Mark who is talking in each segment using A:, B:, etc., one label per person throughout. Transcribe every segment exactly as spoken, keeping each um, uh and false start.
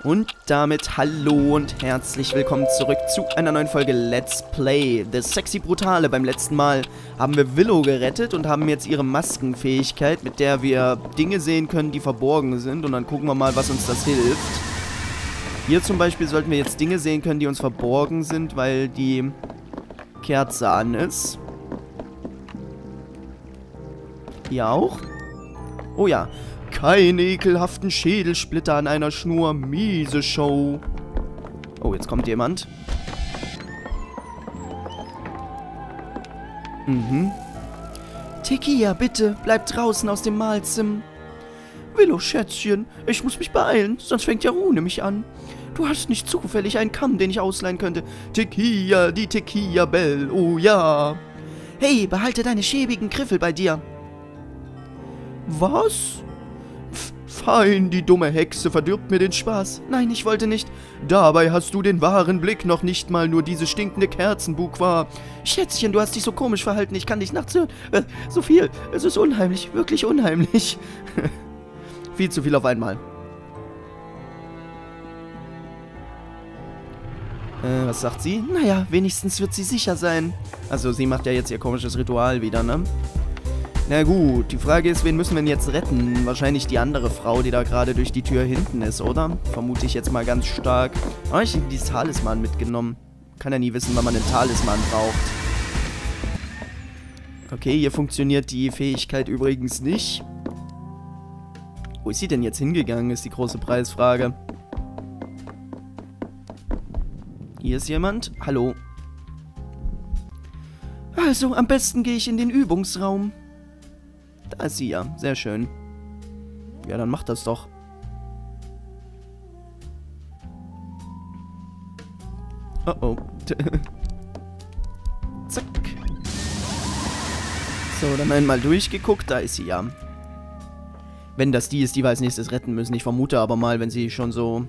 A: Und damit hallo und herzlich willkommen zurück zu einer neuen Folge Let's Play The Sexy Brutale. Beim letzten Mal haben wir Willow gerettet und haben jetzt ihre Maskenfähigkeit, mit der wir Dinge sehen können, die verborgen sind. Und dann gucken wir mal, was uns das hilft. Hier zum Beispiel sollten wir jetzt Dinge sehen können, die uns verborgen sind, weil die Kerze an ist. Hier auch? Oh ja. Keine ekelhaften Schädelsplitter an einer Schnur. Miese Show. Oh, jetzt kommt jemand. Mhm. Tekia, bitte, bleib draußen aus dem Mahlzimmer. Willow, Schätzchen, ich muss mich beeilen, sonst fängt ja Rune mich an. Du hast nicht zufällig einen Kamm, den ich ausleihen könnte. Tekia, die Tekia Bell, oh ja. Hey, behalte deine schäbigen Griffel bei dir. Was? Fein, die dumme Hexe verdirbt mir den Spaß. Nein, ich wollte nicht. Dabei hast du den wahren Blick, noch nicht mal nur diese stinkende Kerzenbug war. Schätzchen, du hast dich so komisch verhalten, ich kann dich nachts hören. Äh, so viel, es ist unheimlich, wirklich unheimlich. Viel zu viel auf einmal. Äh, was sagt sie? Naja, wenigstens wird sie sicher sein. Also, sie macht ja jetzt ihr komisches Ritual wieder, ne? Na gut, die Frage ist, wen müssen wir denn jetzt retten? Wahrscheinlich die andere Frau, die da gerade durch die Tür hinten ist, oder? Vermute ich jetzt mal ganz stark. Aber ich habe dieses Talisman mitgenommen. Kann ja nie wissen, wann man einen Talisman braucht. Okay, hier funktioniert die Fähigkeit übrigens nicht. Wo ist sie denn jetzt hingegangen, ist die große Preisfrage. Hier ist jemand. Hallo. Also, am besten gehe ich in den Übungsraum. Da ist sie ja. Sehr schön. Ja, dann macht das doch. Oh oh. Zack. So, dann einmal durchgeguckt. Da ist sie ja. Wenn das die ist, die wir als nächstes retten müssen. Ich vermute aber mal, wenn sie schon so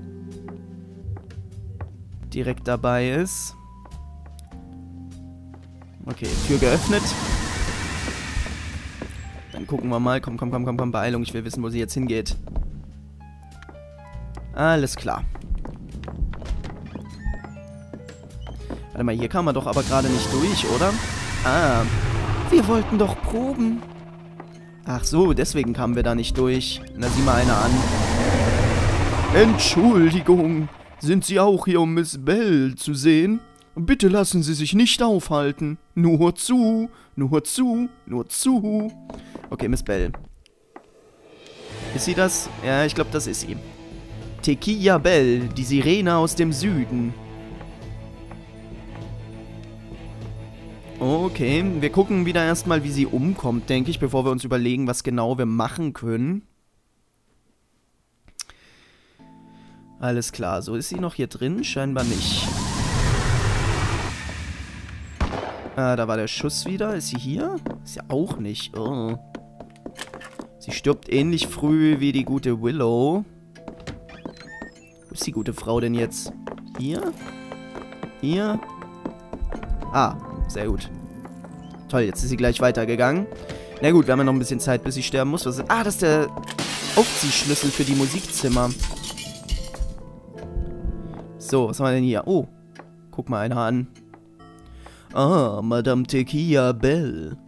A: direkt dabei ist. Okay, Tür geöffnet. Dann gucken wir mal. Komm, komm, komm, komm, komm, Beeilung. Ich will wissen, wo sie jetzt hingeht. Alles klar. Warte mal, hier kam man doch aber gerade nicht durch, oder? Ah. Wir wollten doch proben. Ach so, deswegen kamen wir da nicht durch. Na, sieh mal einer an. Entschuldigung. Sind Sie auch hier, um Miss Bell zu sehen? Bitte lassen Sie sich nicht aufhalten. Nur zu, nur zu, nur zu. Okay, Miss Bell. Ist sie das? Ja, ich glaube, das ist sie. Tekia Bell, die Sirene aus dem Süden. Okay, wir gucken wieder erstmal, wie sie umkommt, denke ich, bevor wir uns überlegen, was genau wir machen können. Alles klar, so ist sie noch hier drin? Scheinbar nicht. Ah, da war der Schuss wieder. Ist sie hier? Ist sie auch nicht. Oh. Sie stirbt ähnlich früh wie die gute Willow. Wo ist die gute Frau denn jetzt? Hier? Hier? Ah, sehr gut. Toll, jetzt ist sie gleich weitergegangen. Na gut, wir haben ja noch ein bisschen Zeit, bis sie sterben muss. Was ist... Ah, das ist der Aufziehschlüssel für die Musikzimmer. So, was haben wir denn hier? Oh, guck mal einer an. Ah, Madame Tekia Bell.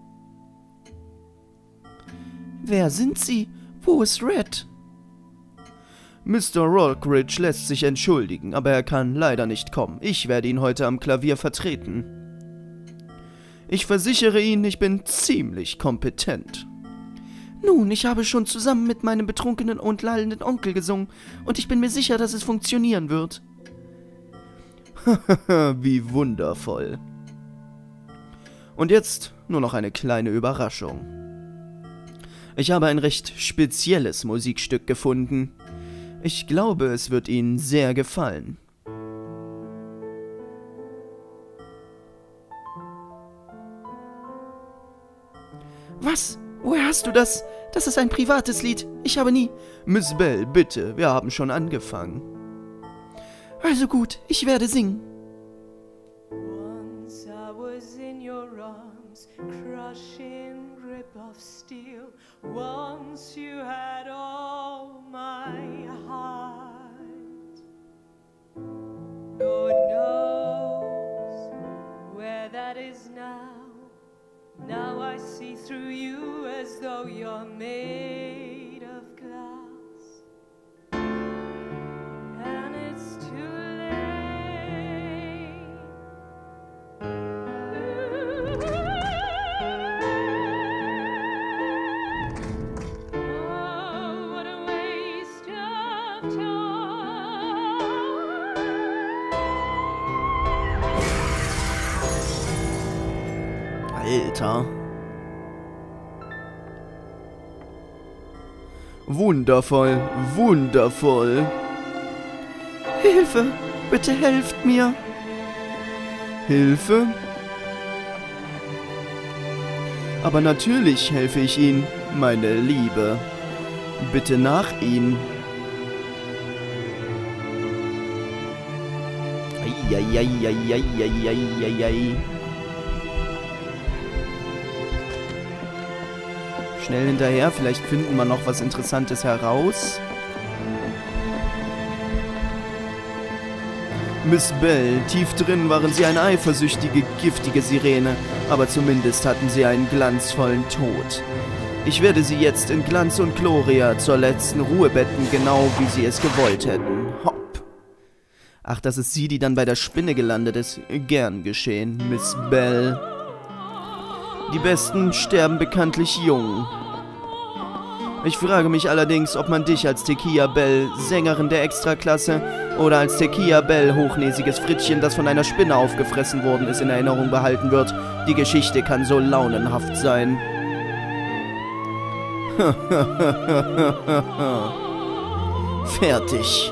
A: Wer sind Sie? Wo ist Red? Mister Rockridge lässt sich entschuldigen, aber er kann leider nicht kommen. Ich werde ihn heute am Klavier vertreten. Ich versichere Ihnen, ich bin ziemlich kompetent. Nun, ich habe schon zusammen mit meinem betrunkenen und lallenden Onkel gesungen und ich bin mir sicher, dass es funktionieren wird. Wie wundervoll. Und jetzt nur noch eine kleine Überraschung. Ich habe ein recht spezielles Musikstück gefunden. Ich glaube, es wird Ihnen sehr gefallen. Was? Woher hast du das? Das ist ein privates Lied. Ich habe nie... Miss Bell, bitte, wir haben schon angefangen. Also gut, ich werde singen. Once I was in your arms, crushing grip of steel. Once you had all my heart.
B: I see through you as though you're made of glass. And it's too late. Oh, what a waste of time.
A: Alter. Wundervoll, wundervoll. Hilfe, bitte helft mir. Hilfe? Aber natürlich helfe ich Ihnen, meine Liebe. Bitte nach Ihnen. Eieieiei. Schnell hinterher, vielleicht finden wir noch was Interessantes heraus. Miss Bell, tief drin waren Sie eine eifersüchtige, giftige Sirene, aber zumindest hatten Sie einen glanzvollen Tod. Ich werde Sie jetzt in Glanz und Gloria zur letzten Ruhe betten, genau wie Sie es gewollt hätten. Hopp. Ach, das ist sie, die dann bei der Spinne gelandet ist. Gern geschehen, Miss Bell. Die Besten sterben bekanntlich jung. Ich frage mich allerdings, ob man dich als Tequila Bell, Sängerin der Extraklasse, oder als Tequila Bell, hochnäsiges Frittchen, das von einer Spinne aufgefressen worden ist, in Erinnerung behalten wird. Die Geschichte kann so launenhaft sein. Fertig.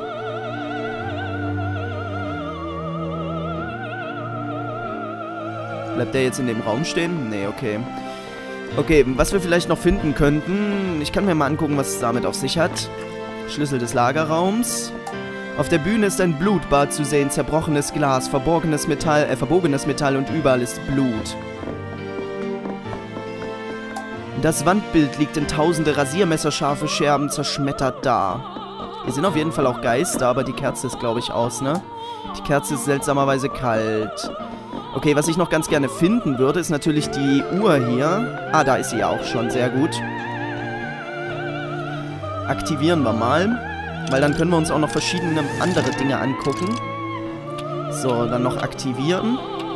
A: Bleibt der jetzt in dem Raum stehen? Nee, okay. Okay, was wir vielleicht noch finden könnten... Ich kann mir mal angucken, was es damit auf sich hat. Schlüssel des Lagerraums. Auf der Bühne ist ein Blutbad zu sehen, zerbrochenes Glas, verborgenes Metall, äh, verbogenes Metall und überall ist Blut. Das Wandbild liegt in tausende rasiermesserscharfe Scherben zerschmettert da. Hier sind auf jeden Fall auch Geister, aber die Kerze ist, glaube ich, aus, ne? Die Kerze ist seltsamerweise kalt. Okay, was ich noch ganz gerne finden würde, ist natürlich die Uhr hier. Ah, da ist sie ja auch schon. Sehr gut. Aktivieren wir mal. Weil dann können wir uns auch noch verschiedene andere Dinge angucken. So, dann noch aktivieren.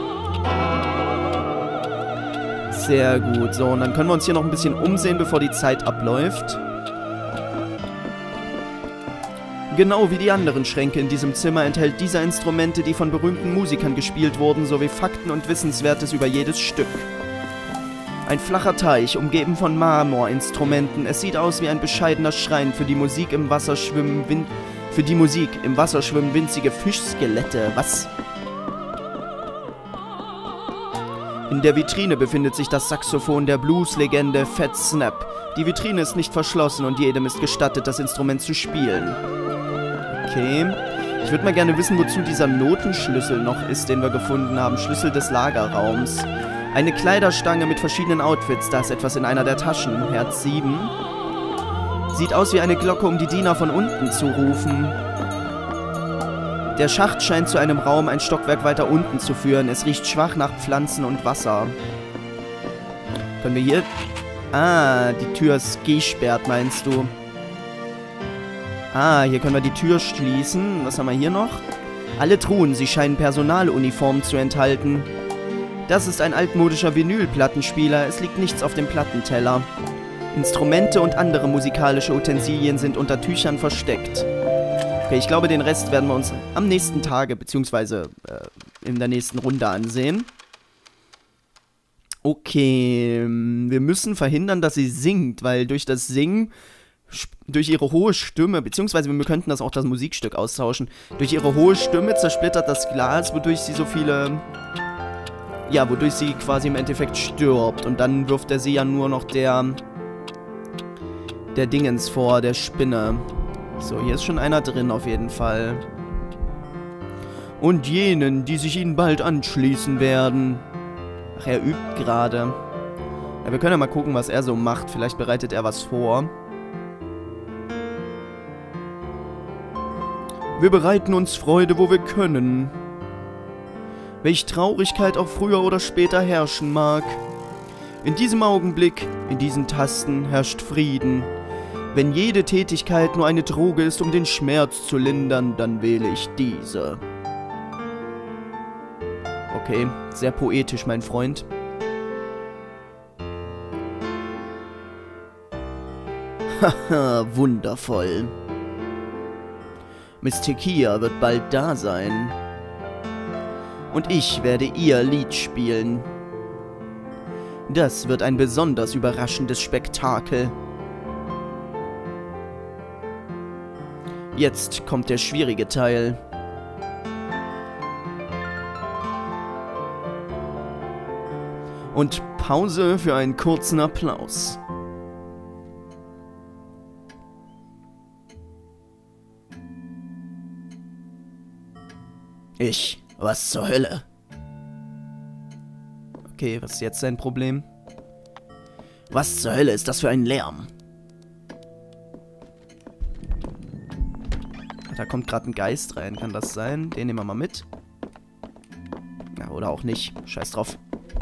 A: Sehr gut. So, und dann können wir uns hier noch ein bisschen umsehen, bevor die Zeit abläuft. Genau wie die anderen Schränke in diesem Zimmer enthält dieser Instrumente, die von berühmten Musikern gespielt wurden, sowie Fakten und Wissenswertes über jedes Stück. Ein flacher Teich, umgeben von Marmorinstrumenten. Es sieht aus wie ein bescheidener Schrein für die Musik im Wasser schwimmen, win für die Musik im Wasser schwimmen winzige Fischskelette. Was? In der Vitrine befindet sich das Saxophon der Blues-Legende Fat Snap. Die Vitrine ist nicht verschlossen und jedem ist gestattet, das Instrument zu spielen. Okay. Ich würde mal gerne wissen, wozu dieser Notenschlüssel noch ist, den wir gefunden haben. Schlüssel des Lagerraums. Eine Kleiderstange mit verschiedenen Outfits. Da ist etwas in einer der Taschen. Herz sieben. Sieht aus wie eine Glocke, um die Diener von unten zu rufen. Der Schacht scheint zu einem Raum ein Stockwerk weiter unten zu führen. Es riecht schwach nach Pflanzen und Wasser. Können wir hier... Ah, die Tür ist gesperrt, meinst du? Ah, hier können wir die Tür schließen. Was haben wir hier noch? Alle Truhen, sie scheinen Personaluniformen zu enthalten. Das ist ein altmodischer Vinylplattenspieler. Es liegt nichts auf dem Plattenteller. Instrumente und andere musikalische Utensilien sind unter Tüchern versteckt. Okay, ich glaube, den Rest werden wir uns am nächsten Tage, beziehungsweise äh, in der nächsten Runde ansehen. Okay, wir müssen verhindern, dass sie singt, weil durch das Singen, durch ihre hohe Stimme, beziehungsweise wir könnten das auch das Musikstück austauschen, durch ihre hohe Stimme zersplittert das Glas, wodurch sie so viele, ja, wodurch sie quasi im Endeffekt stirbt. Und dann wirft er sie ja nur noch der, der Dingens vor, der Spinne. So, hier ist schon einer drin auf jeden Fall. Und jenen, die sich ihnen bald anschließen werden. Ach, er übt gerade. Ja, wir können ja mal gucken, was er so macht. Vielleicht bereitet er was vor. Wir bereiten uns Freude, wo wir können. Welch Traurigkeit auch früher oder später herrschen mag. In diesem Augenblick, in diesen Tasten herrscht Frieden. Wenn jede Tätigkeit nur eine Droge ist, um den Schmerz zu lindern, dann wähle ich diese. Okay, sehr poetisch, mein Freund. Haha, wundervoll. Miss Tequila wird bald da sein. Und ich werde ihr Lied spielen. Das wird ein besonders überraschendes Spektakel. Jetzt kommt der schwierige Teil. Und Pause für einen kurzen Applaus. Ich, was zur Hölle? Okay, was ist jetzt sein Problem? Was zur Hölle ist das für ein Lärm? Da kommt gerade ein Geist rein, kann das sein? Den nehmen wir mal mit. Ja, oder auch nicht. Scheiß drauf.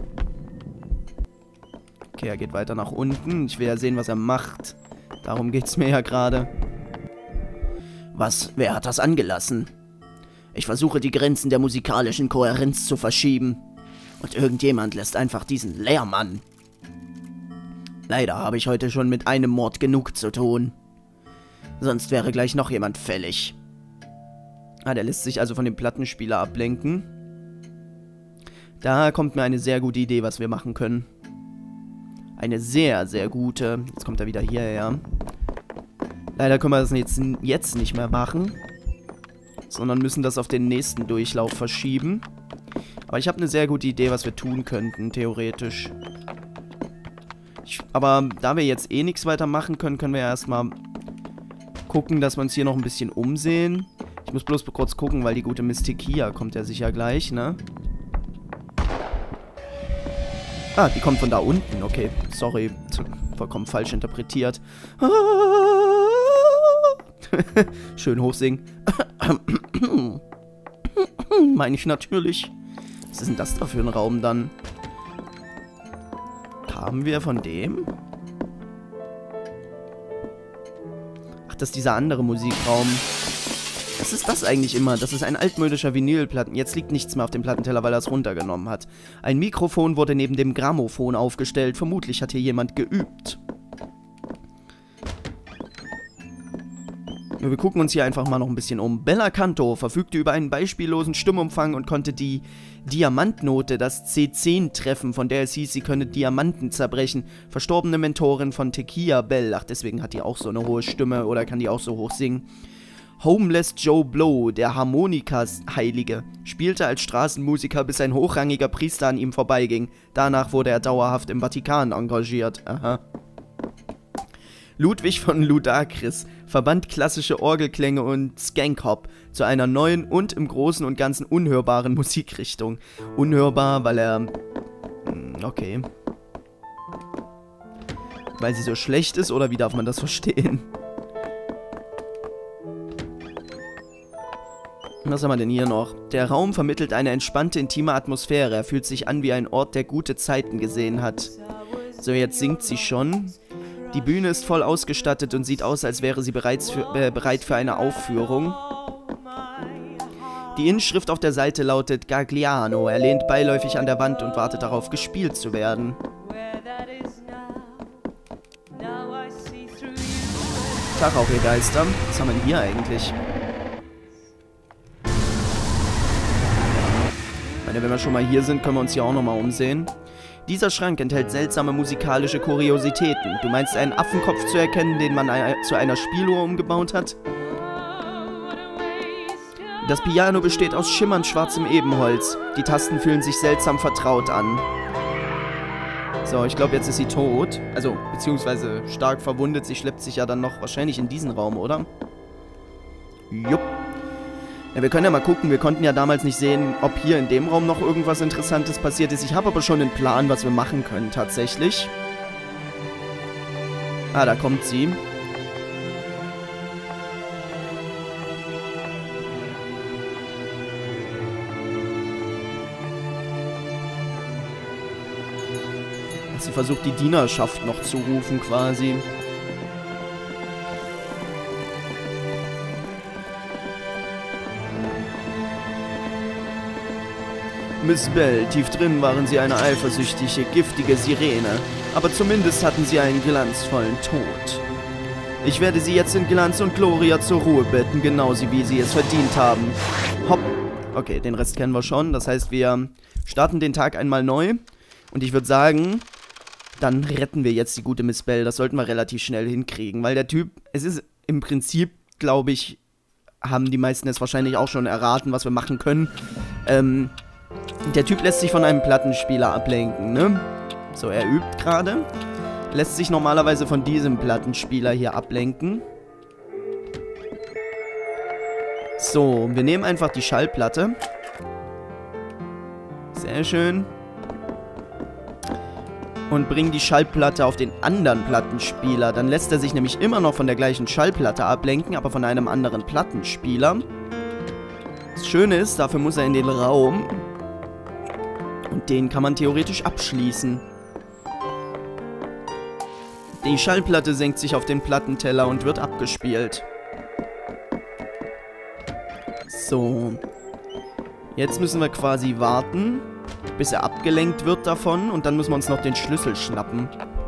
A: Okay, er geht weiter nach unten. Ich will ja sehen, was er macht. Darum geht's mir ja gerade. Was? Wer hat das angelassen? Ich versuche, die Grenzen der musikalischen Kohärenz zu verschieben. Und irgendjemand lässt einfach diesen Lärm an. Leider habe ich heute schon mit einem Mord genug zu tun. Sonst wäre gleich noch jemand fällig. Ah, der lässt sich also von dem Plattenspieler ablenken. Da kommt mir eine sehr gute Idee, was wir machen können. Eine sehr, sehr gute. Jetzt kommt er wieder hierher. Leider können wir das jetzt, jetzt nicht mehr machen. Sondern müssen das auf den nächsten Durchlauf verschieben. Aber ich habe eine sehr gute Idee, was wir tun könnten, theoretisch. Ich, aber da wir jetzt eh nichts weiter machen können, können wir ja erstmal gucken, dass wir uns hier noch ein bisschen umsehen. Ich muss bloß kurz gucken, weil die gute Miss Tequila kommt ja sicher gleich, ne? Ah, die kommt von da unten. Okay, sorry. Vollkommen falsch interpretiert. Schön hochsingen. Meine ich natürlich. Was ist denn das da für ein Raum dann? Kamen wir von dem? Ach, das ist dieser andere Musikraum. Was ist das eigentlich immer? Das ist ein altmodischer Vinylplatten. Jetzt liegt nichts mehr auf dem Plattenteller, weil er es runtergenommen hat. Ein Mikrofon wurde neben dem Grammophon aufgestellt. Vermutlich hat hier jemand geübt. Wir gucken uns hier einfach mal noch ein bisschen um. Bella Canto verfügte über einen beispiellosen Stimmumfang und konnte die Diamantnote, das C zehn treffen, von der es hieß, sie könne Diamanten zerbrechen. Verstorbene Mentorin von Tequila Bell. Ach, deswegen hat die auch so eine hohe Stimme oder kann die auch so hoch singen. Homeless Joe Blow, der Harmonikas-Heilige, spielte als Straßenmusiker, bis ein hochrangiger Priester an ihm vorbeiging. Danach wurde er dauerhaft im Vatikan engagiert. Aha. Ludwig von Ludacris verband klassische Orgelklänge und Skankhop zu einer neuen und im Großen und Ganzen unhörbaren Musikrichtung. Unhörbar, weil er... Okay. Weil sie so schlecht ist, oder wie darf man das verstehen? Was haben wir denn hier noch? Der Raum vermittelt eine entspannte, intime Atmosphäre. Er fühlt sich an wie ein Ort, der gute Zeiten gesehen hat. So, jetzt singt sie schon. Die Bühne ist voll ausgestattet und sieht aus, als wäre sie bereits für, äh, bereit für eine Aufführung. Die Inschrift auf der Seite lautet Gagliano. Er lehnt beiläufig an der Wand und wartet darauf, gespielt zu werden. Tag auch, ihr Geister. Was haben wir denn hier eigentlich? Ich meine, wenn wir schon mal hier sind, können wir uns hier auch nochmal umsehen. Dieser Schrank enthält seltsame musikalische Kuriositäten. Du meinst, einen Affenkopf zu erkennen, den man zu einer Spieluhr umgebaut hat? Das Piano besteht aus schimmernd schwarzem Ebenholz. Die Tasten fühlen sich seltsam vertraut an. So, ich glaube, jetzt ist sie tot. Also, beziehungsweise stark verwundet. Sie schleppt sich ja dann noch wahrscheinlich in diesen Raum, oder? Jupp. Ja, wir können ja mal gucken, wir konnten ja damals nicht sehen, ob hier in dem Raum noch irgendwas Interessantes passiert ist. Ich habe aber schon einen Plan, was wir machen können, tatsächlich. Ah, da kommt sie. versucht, die Dienerschaft noch zu rufen, quasi. Miss Bell, tief drin waren sie eine eifersüchtige, giftige Sirene. Aber zumindest hatten sie einen glanzvollen Tod. Ich werde sie jetzt in Glanz und Gloria zur Ruhe bitten, genauso wie sie es verdient haben. Hopp. Okay, den Rest kennen wir schon. Das heißt, wir starten den Tag einmal neu. Und ich würde sagen, dann retten wir jetzt die gute Miss Bell. Das sollten wir relativ schnell hinkriegen. Weil der Typ, es ist im Prinzip, glaube ich, haben die meisten es wahrscheinlich auch schon erraten, was wir machen können. Ähm... Der Typ lässt sich von einem Plattenspieler ablenken, ne? So, er übt gerade. Lässt sich normalerweise von diesem Plattenspieler hier ablenken. So, wir nehmen einfach die Schallplatte. Sehr schön. Und bringen die Schallplatte auf den anderen Plattenspieler. Dann lässt er sich nämlich immer noch von der gleichen Schallplatte ablenken, aber von einem anderen Plattenspieler. Das Schöne ist, dafür muss er in den Raum. Und den kann man theoretisch abschließen. Die Schallplatte senkt sich auf den Plattenteller und wird abgespielt. So. Jetzt müssen wir quasi warten, bis er abgelenkt wird davon. Und dann müssen wir uns noch den Schlüssel schnappen.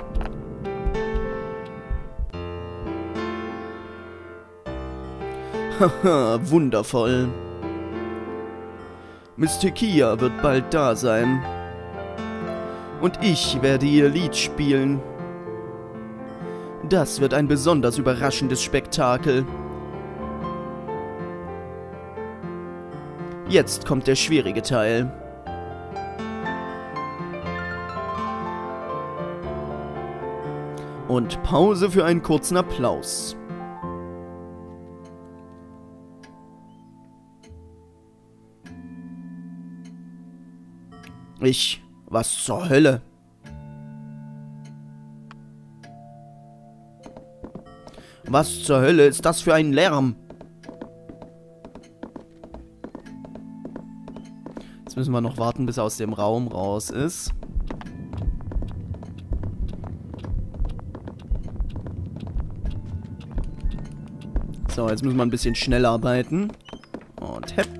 A: Haha, wundervoll. Miss Tequila wird bald da sein. Und ich werde ihr Lied spielen. Das wird ein besonders überraschendes Spektakel. Jetzt kommt der schwierige Teil. Und Pause für einen kurzen Applaus. Ich... Was zur Hölle? Was zur Hölle ist das für ein Lärm? Jetzt müssen wir noch warten, bis er aus dem Raum raus ist. So, jetzt müssen wir ein bisschen schneller arbeiten. Und hepp.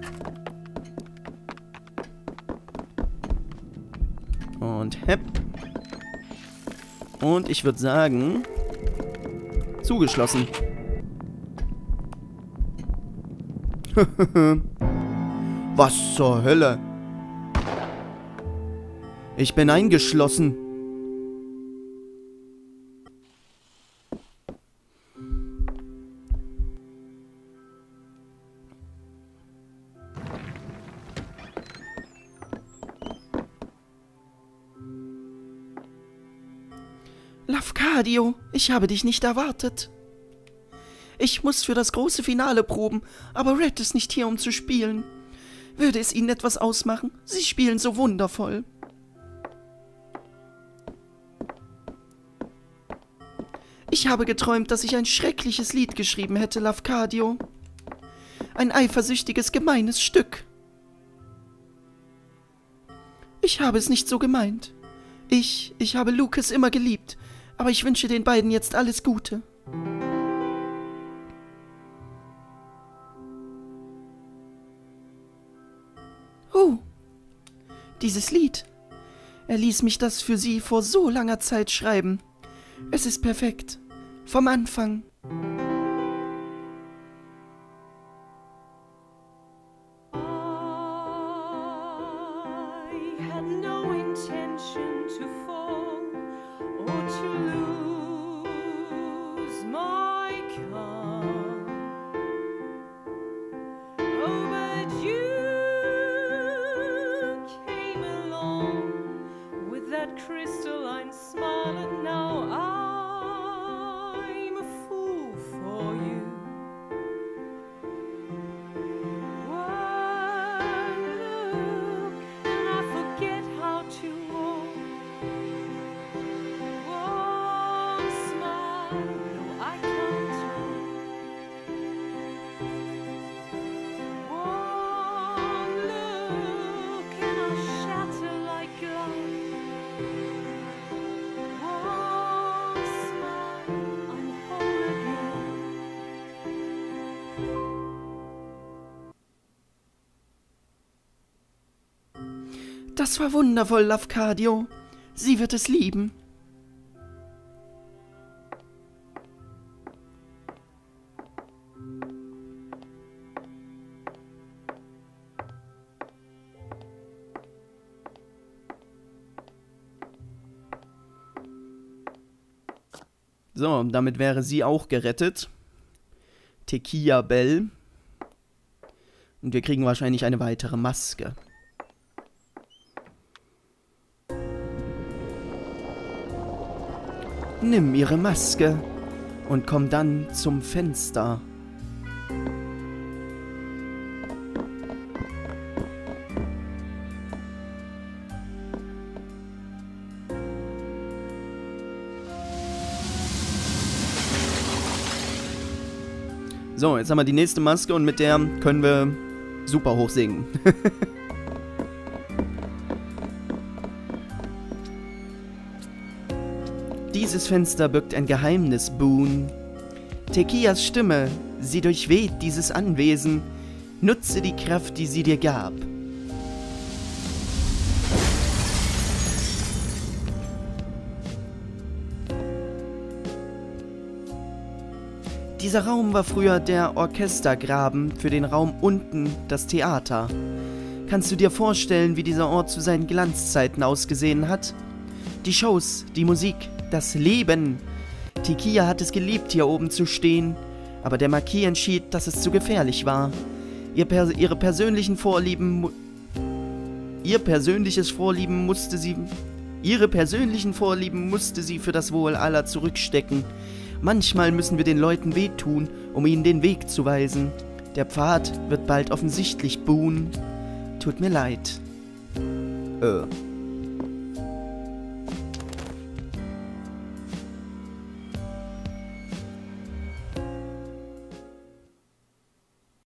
A: Und hepp. Und ich würde sagen... Zugeschlossen. Was zur Hölle? Ich bin eingeschlossen. Lafcadio, ich habe dich nicht erwartet. Ich muss für das große Finale proben, aber Red ist nicht hier, um zu spielen. Würde es Ihnen etwas ausmachen? Sie spielen so wundervoll. Ich habe geträumt, dass ich ein schreckliches Lied geschrieben hätte, Lafcadio. Ein eifersüchtiges, gemeines Stück. Ich habe es nicht so gemeint. Ich, ich habe Lucas immer geliebt, aber ich wünsche den beiden jetzt alles Gute. Oh, dieses Lied. Er ließ mich das für Sie vor so langer Zeit schreiben. Es ist perfekt. Vom Anfang.
B: Crystalline smile, and now I'm a fool
A: Das war wundervoll, Lafcadio. Sie wird es lieben. So, damit wäre sie auch gerettet. Tequila Bell. Und wir kriegen wahrscheinlich eine weitere Maske. Nimm ihre Maske und komm dann zum Fenster. So, jetzt haben wir die nächste Maske und mit der können wir super hoch singen. Dieses Fenster birgt ein Geheimnis, Boone. Tequilas Stimme, sie durchweht dieses Anwesen. Nutze die Kraft, die sie dir gab. Dieser Raum war früher der Orchestergraben, für den Raum unten das Theater. Kannst du dir vorstellen, wie dieser Ort zu seinen Glanzzeiten ausgesehen hat? Die Shows, die Musik, das Leben. Tequila hat es geliebt, hier oben zu stehen, aber der Marquis entschied, dass es zu gefährlich war. Ihr per ihre persönlichen Vorlieben... Ihr persönliches Vorlieben musste sie... Ihre persönlichen Vorlieben musste sie für das Wohl aller zurückstecken. Manchmal müssen wir den Leuten wehtun, um ihnen den Weg zu weisen. Der Pfad wird bald offensichtlich, Boone. Tut mir leid. Äh...